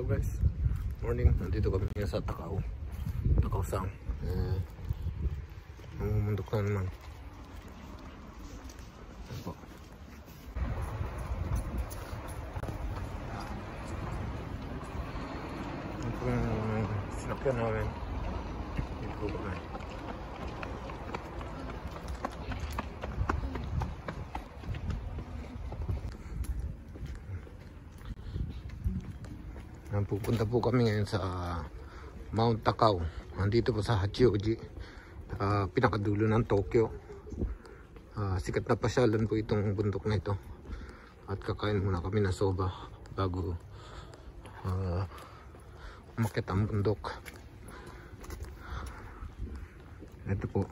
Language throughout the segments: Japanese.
guys, morning. Nandito kami ngayon sa Takao Sang. Mamumundok na naman. Ayan po. Ito po yung sinakyan namin. Dito po kami. Pupunta po kami ngayon sa Mount Takao. Nandito po sa Hachioji, pinakadulo ng Tokyo. Sikat na pasyalan po itong bundok na ito. At kakain muna kami ng soba bago umakyat ang bundok. Ito po.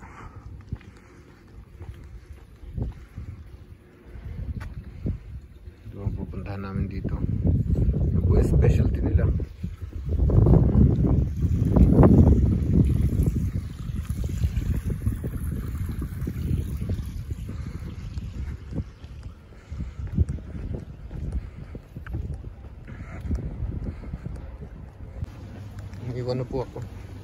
Ito ang pupuntahan namin dito. Ito po yung specialty nila. Iwan na po ako.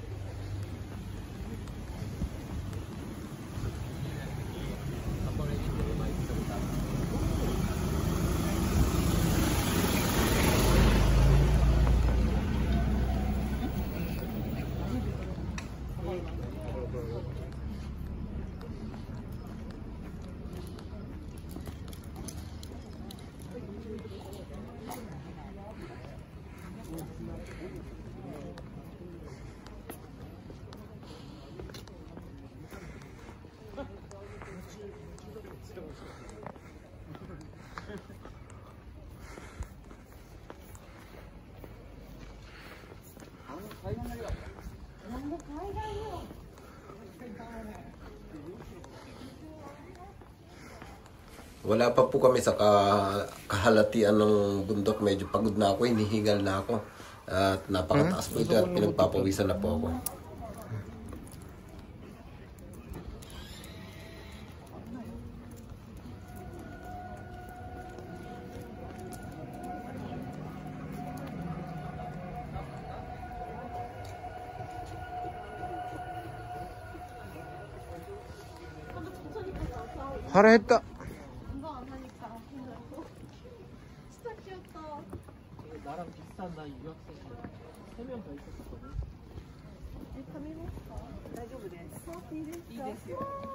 Wala pa po kami sa kahalatian ng bundok. Medyo pagod na ako, hinihingal na ako. At napakataas po ito at pinagpapawisan na po ako. Haraheta. 나랑 비슷한 나이 유학생 3명 더 있었거든. 髪ですか？大丈夫です。触っていいですか？いいですよ。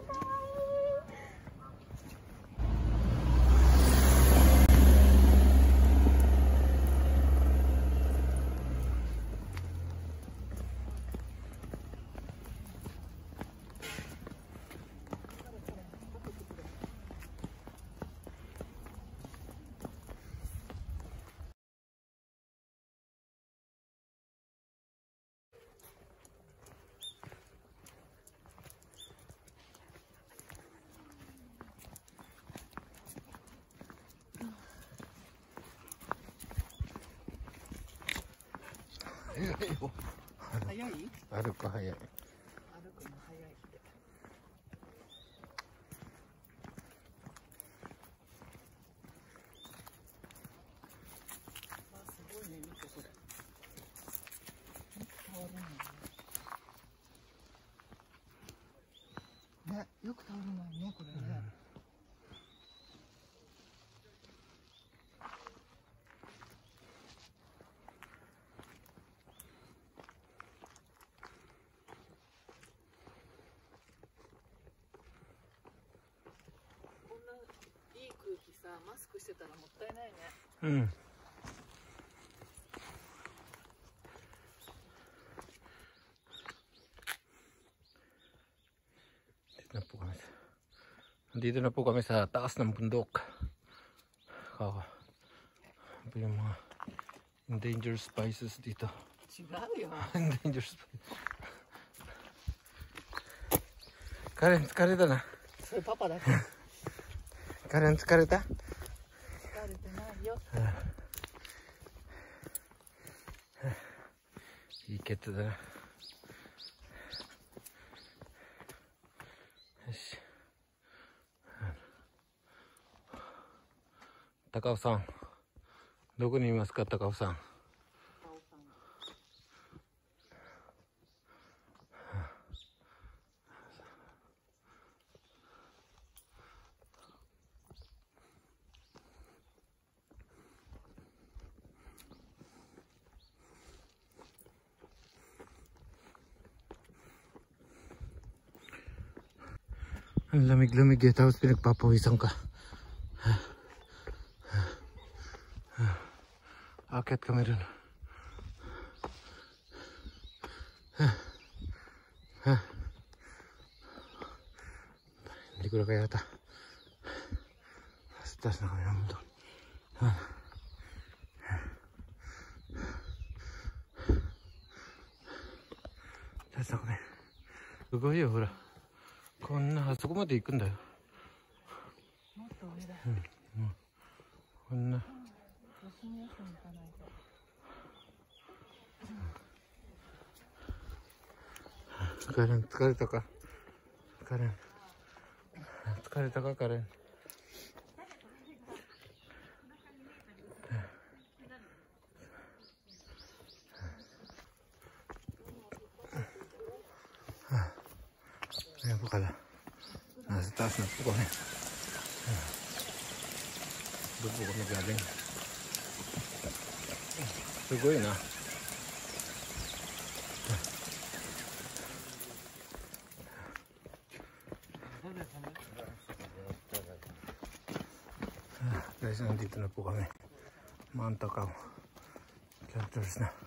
早い？ 歩く早い。 歩くの早いって。あ、すごいね、見てこれ。倒れないね。よく倒れないね、これね。いい空気さ、マスクしてたらもったいないね。 うん。Dito na po kami sa taas ng bundok. Ito yung mga endangered spices dito. 違うよ。 endangered spices. Karen, 疲れたな。 それパパだけ。 カレン疲れた？ 疲れてないよ。 いいケツだな。よし。高尾さん、どこにいますか、高尾さん。 Ang lamig-lamig eh, tapos pinagpapawisan ka. Akyat kami dun. Hindi ko na kaya ata. Nasa taas na kami ng mundo. Taas na kami. すごいよ、ほら。こんな、あそこまで行くんだよ。 もっと上だ。 こんな。 休み休み行かないと。 カレン、疲れたか。カレン。疲れたか、カレン。Ayan po kala. Nasa taas na po kami. Doon po kami galing. Sugoy na. Guys, nandito na po kami. Mount Takao. Kilometers na.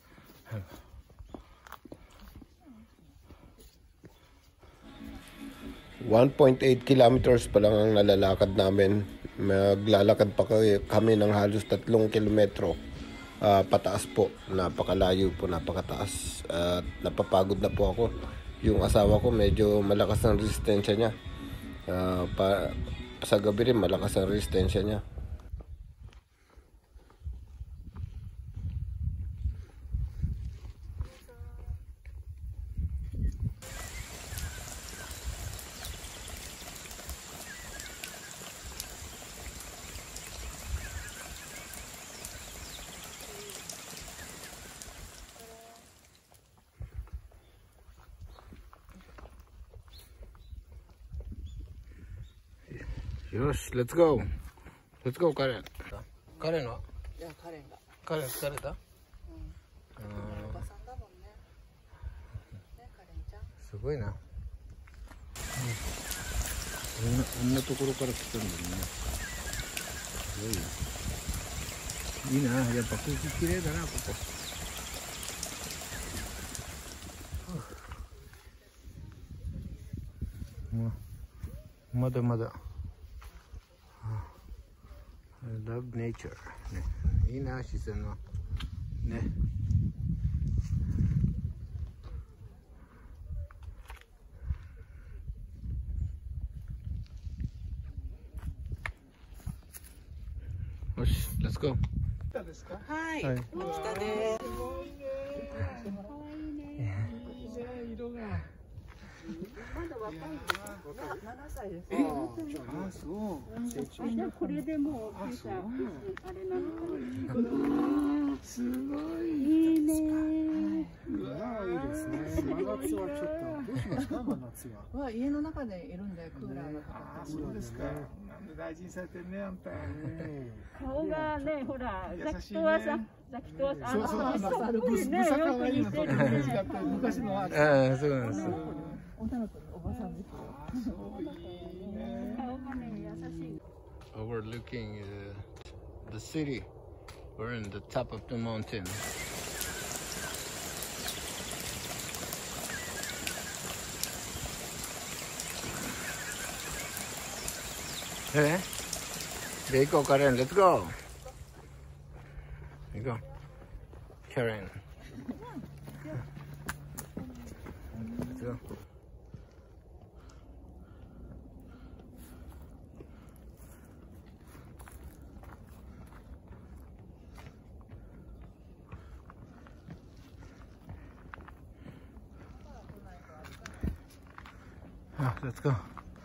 1.8 kilometers pa lang ang nalalakad namin. Maglalakad pa kami ng halos 3 kilometro pataas po. Napakalayo po, napakataas. At napapagod na po ako. Yung asawa ko medyo malakas ang resistensya niya. Sa gabi rin malakas ang resistensya niya. Yosh, let's go. Let's go, Karen. Karen は？ いや、カレンが。 カレン疲れた？ おばさんだもんね。ね、カレンちゃん。 すごいな。あんなところから来たんだよね。すごいよ。いいな、やっぱ空気きれいだな、ここ。まだまだ。I love nature. ね、いいな、自然の。ね。よし、let's go。 はい。 はい。 秋田です。 色が。 まだ若いの。7歳です。 あ、そう。 じゃあこれでもう今朝あれなのかな。 すごい。 いいね。 うわ、いいですね。真夏はちょっとどうしますか、真夏は。 は家の中でいるんでクーラーがかかあ、 ってそうですか。大事にされてるね、あんた。 顔がね、ほら、 優しいねザキトはさ、ザキトはさ、 そうそう、 ね、よく似てるね。 昔のあああ、そうなんです。 女の子のおばさんですよ。 そういいね。 顔がね、優しい。 Overlooking the city. We're in the top of the mountain. Hey, there you go, Karen. Let's go. There you go, Karen. Let's go. Let's go.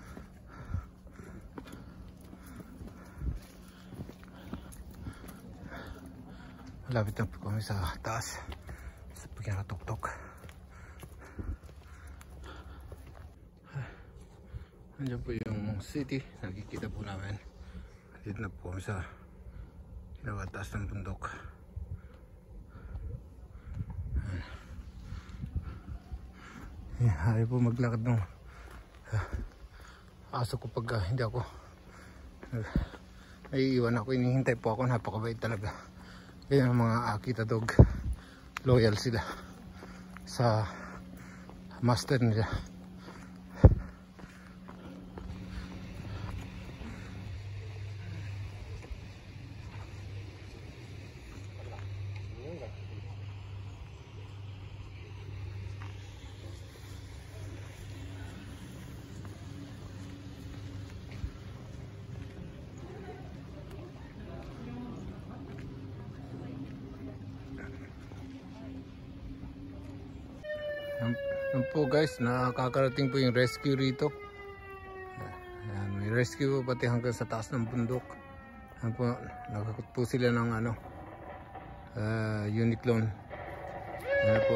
Malapit na po kami sa taas sa pagkakatuktok. Nandiyan po yung city, nakikita po namin. Dito na po kami sa pinakataas ng bundok. Ayaw po maglakad ng aso ko pag hindi ako naiiwan ako, inihintay po ako. Napakabait talaga. Kaya ang mga Akita dog, loyal sila sa master nila. Yan po guys, nakakarating po yung rescue rito. Yan, may rescue pati hanggang sa taas ng bundok. Yan po, nakakot po sila ng unit loan. Yan po.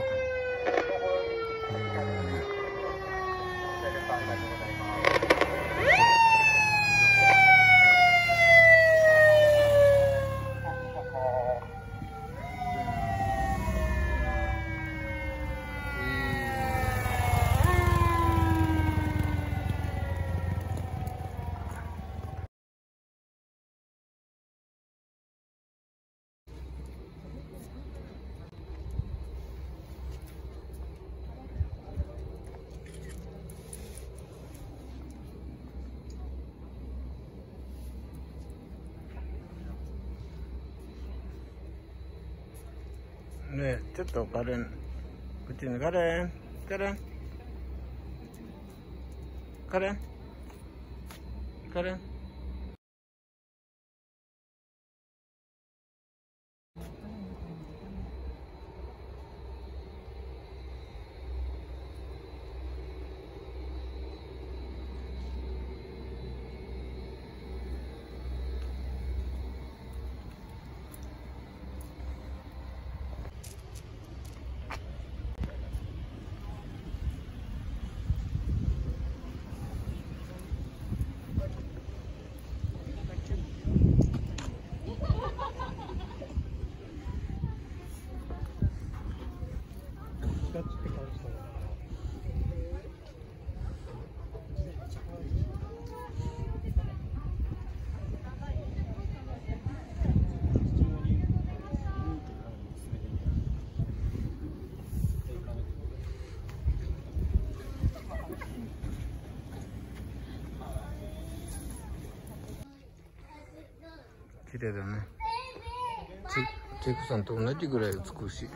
네, 저도 가렌, 그치는 가렌, 가렌, 가렌, 가렌.綺麗だね。チェイクさんと同じぐらい美しい。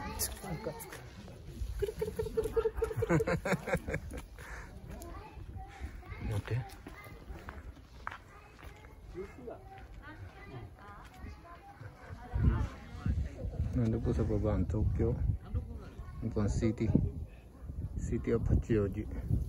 待って。Nandun po sa baba ang Tokyo. Nandun po ang city of Hachioji.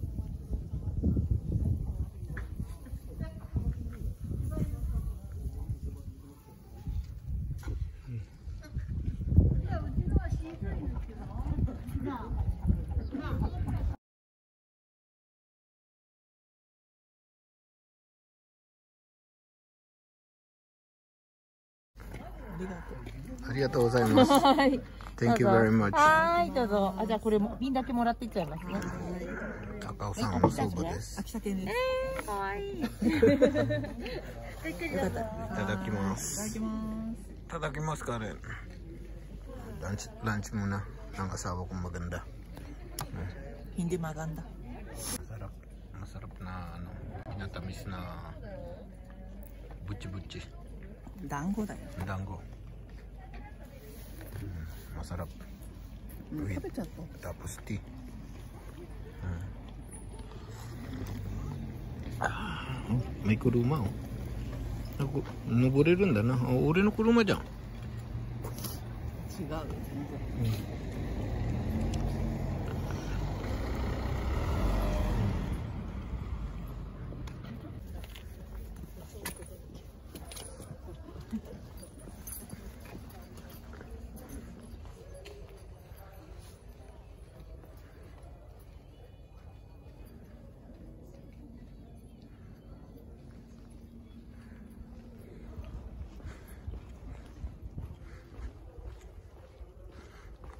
Arigatou gozaimasu. Thank you very much. はい、どうぞ。あ、じゃあこれも瓶だけもらっていっちゃいますね。 高尾さんおそばです。 秋田県です。可愛いい。いただきます。いただきますかrin. Lunch muna ng asawa kong maganda. Hindi maganda. Masarap na pinatamis na butchi-butchi. Dango da yo. Dango. Masarap. Tapos tea. May kuruma oh. Nabureru nda na. Ore no kuruma jan. 違うよ、全然。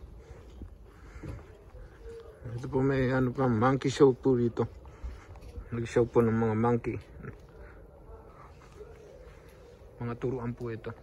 Ito po may pa monkey show po rito. Nag-show po ng mga monkey. Mga turuan po ito.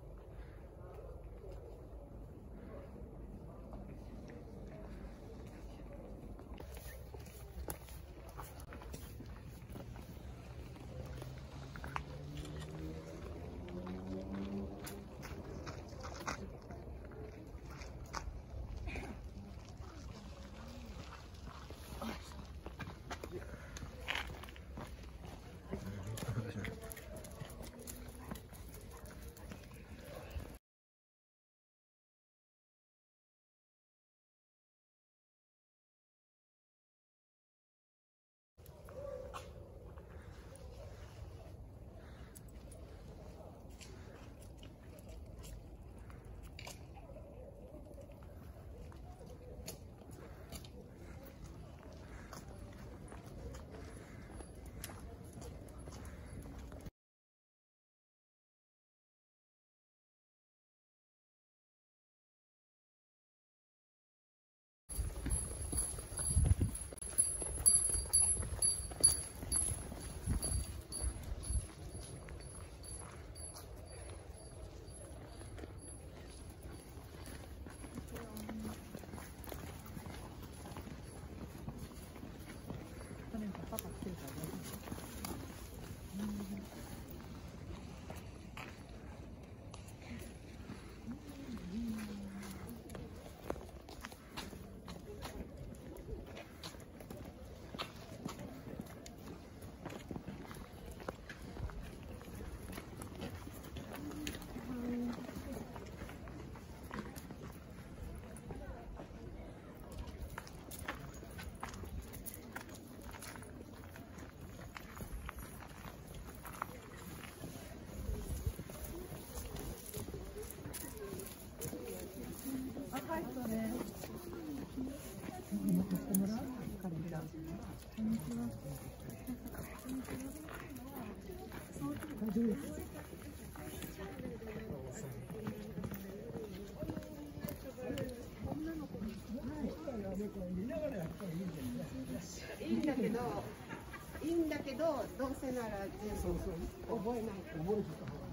いいんだけど、どうせなら全部覚えないと。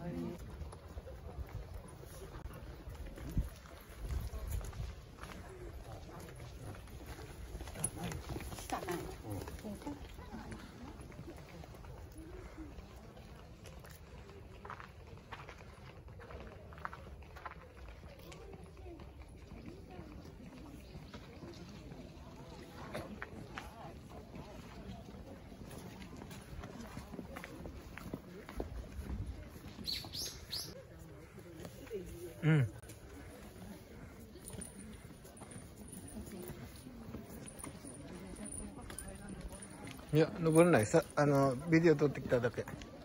いや、登れないさ、ビデオ撮ってきただけ。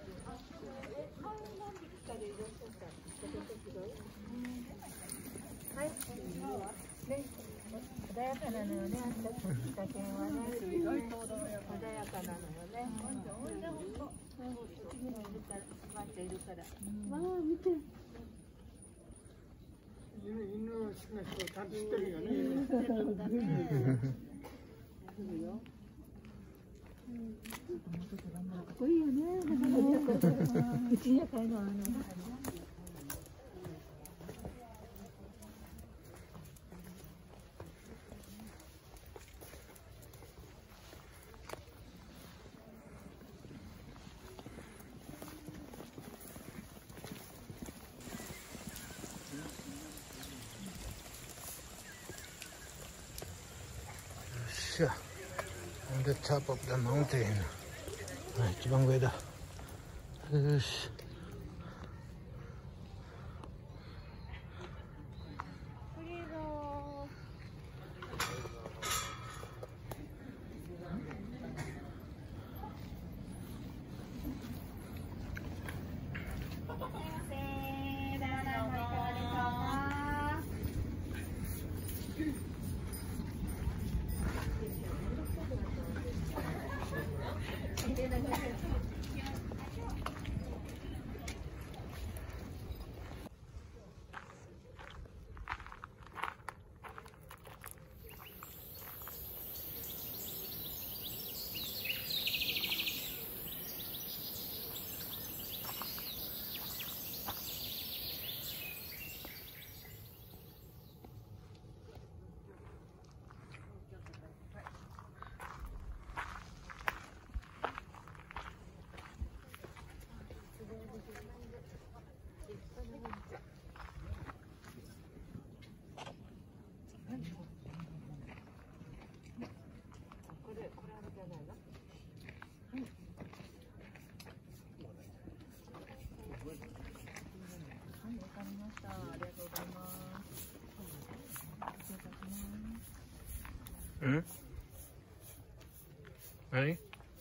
穏やかなのよね、秋田県はね。すごい穏やかなのよね。ワンちゃんいるから。わあ、見て。犬好きな人ちゃんと知ってるよね。かっこいいよね。うちには買いの On the top of the mountain. 一番上だ。よし。 ありがとうございます。失礼いたします。 うん何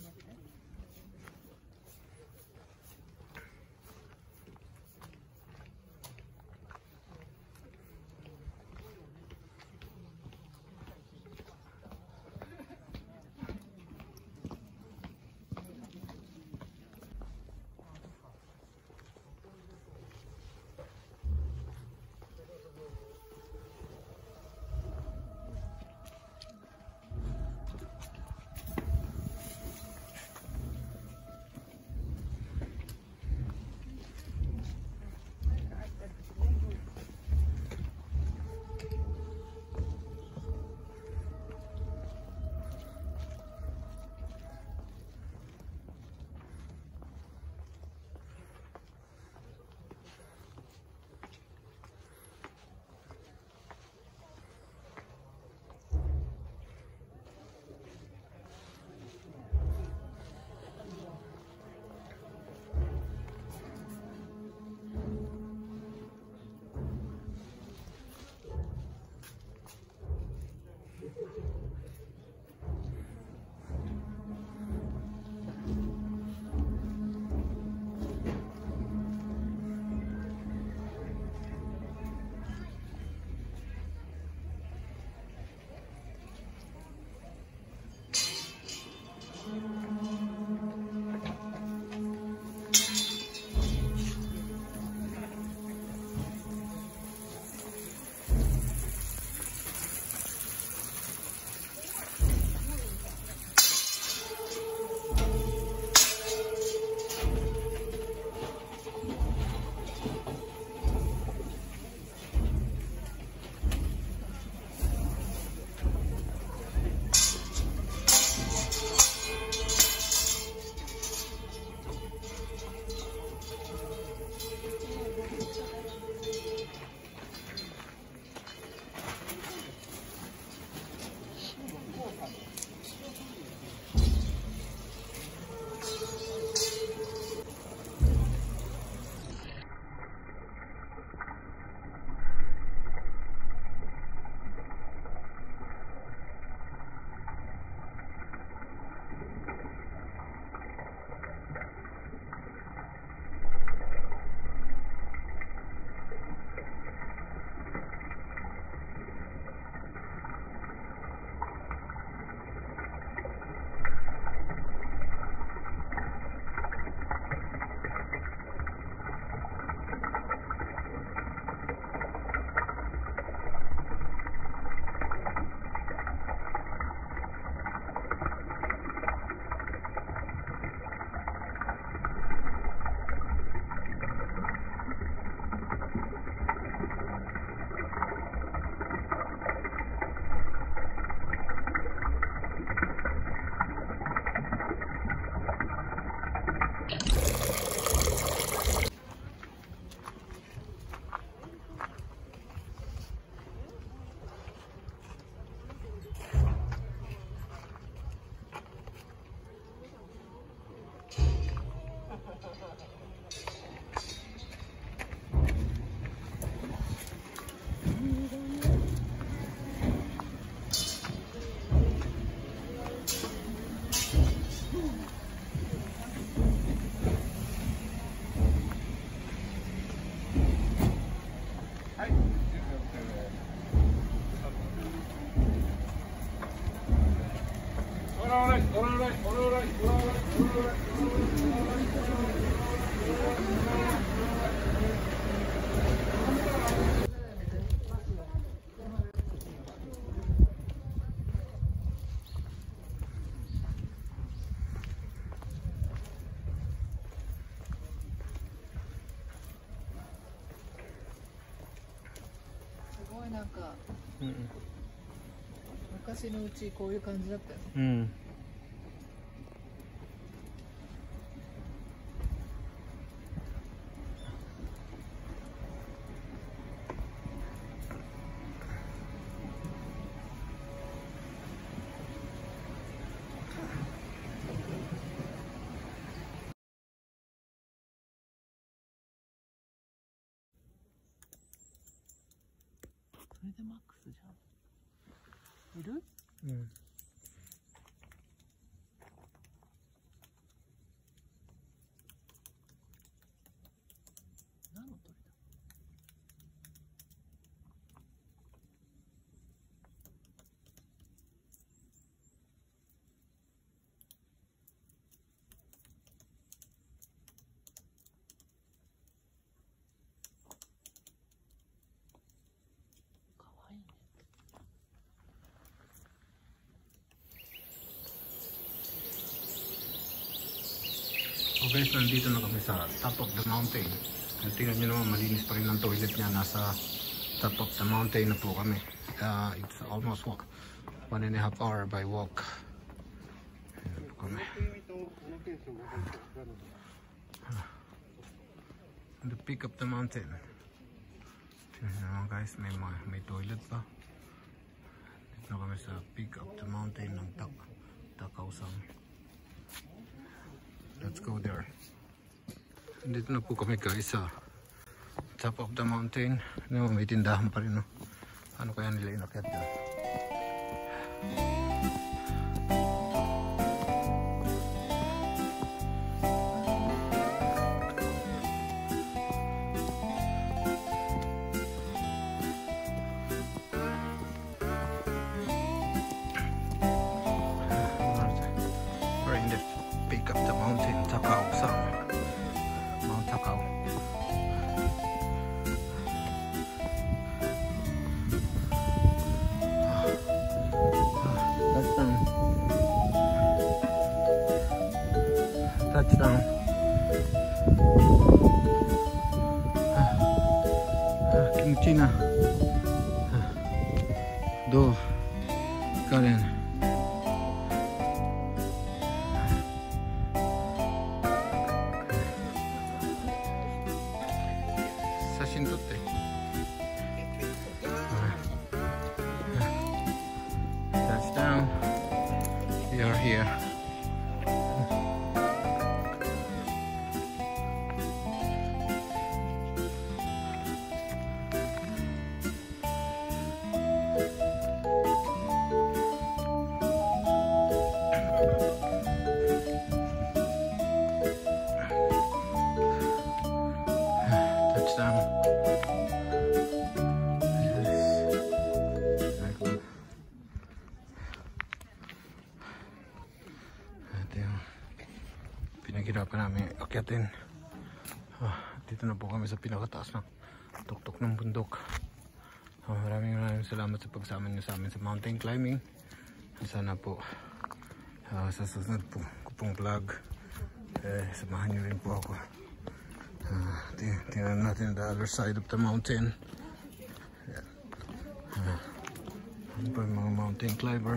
すごいなんかうん昔のうちこういう感じだったよね。 うんそれでマックスじゃん。いる？ うん。 何の鳥だ？かわいいね。 So guys, nandito na kami sa top of the mountain. Tingnan nyo naman, malinis pa rin ang toilet niya. Nasa top of the mountain na po kami. It's almost 1.5 hour by walk. Ayan po kami. On the peak of the mountain. Tingnan nyo naman guys, may toilet pa. Dito na kami sa peak of the mountain ng Takausang. Let's go there. Dito na po kami guys sa top of the mountain. No, may tindahan pa rin, no? Ano kaya nila inakyat yun? We're in the peak of the mountain, Takausang. Mount Takao. Touchdown. Touchdown. Kimchi na. Do. Karen. Sashin totte. Touchdown. We are here. Touchdown. Ito yung pinaghirapan namin akyatin. Dito na po kami sa pinakataas ng tuktok ng bundok. Maraming salamat sa pagsama niyo sa amin sa mountain climbing. Sana po sa susunod po pong vlog samahan niyo rin po ako. Tingnan natin the other side of the mountain. Ano pa yung mga mountain climber.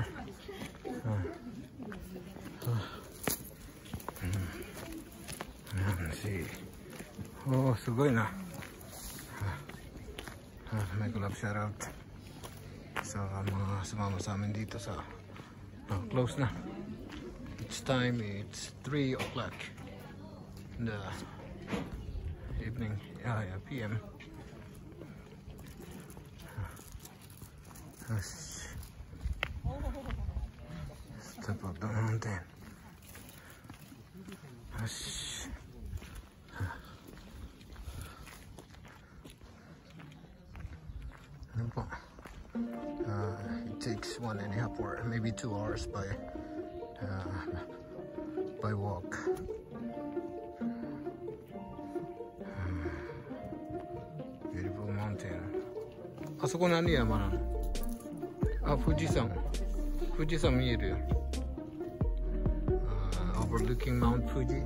Ayan, si oh, sugoi na. May collab shoutout sa mga sumama sa amin dito sa close na. It's time, it's 3 o'clock in the evening, PM. Step up the mountain. It takes 1.5 or maybe 2 hours by walk. Beautiful mountain. あそこ何山なの？あ、富士山。富士山見えるよ。Overlooking Mount Fuji.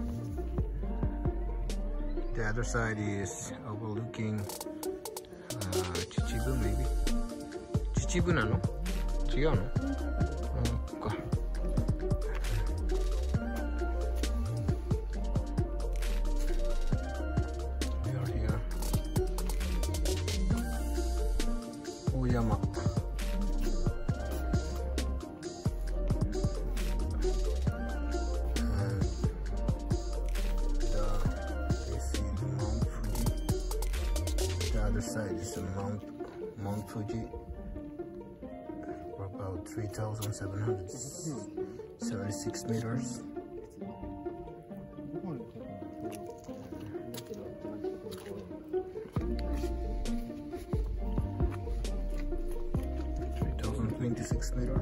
The other side is overlooking Chichibu maybe. Chichibu なの？違うの？そっか。We are here. 大山。Side is a Mount Fuji. We're about 3,776 meters. Meter.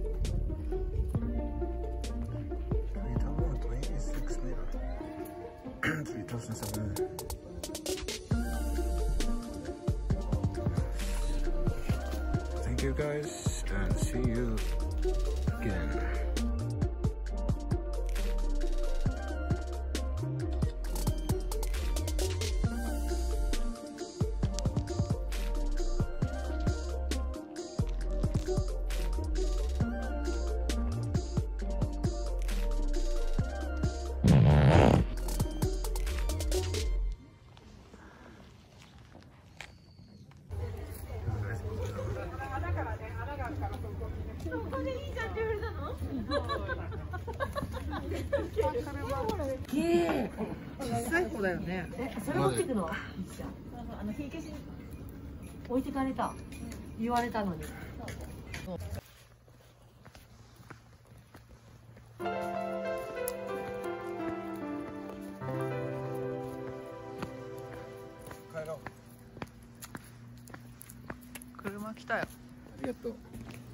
3,026 meter. 3,007. Thank you guys and see you again. 最高だよね。それ持ってくの？火消し置いてかれた。言われたのに。車来たよ。 ありがとう。